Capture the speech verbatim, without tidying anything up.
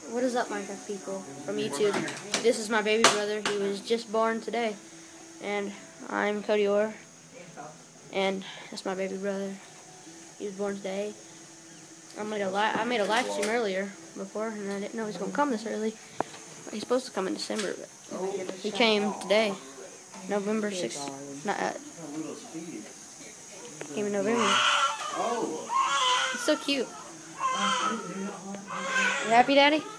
What is up, Minecraft people from YouTube? This is my baby brother. He was just born today, and I'm Cody Orr, and that's my baby brother. He was born today. I made a li I made a live stream earlier before, and I didn't know he was gonna come this early. He's supposed to come in December, but he came today, November sixth. Not uh, came in November. He's so cute. You happy, Daddy?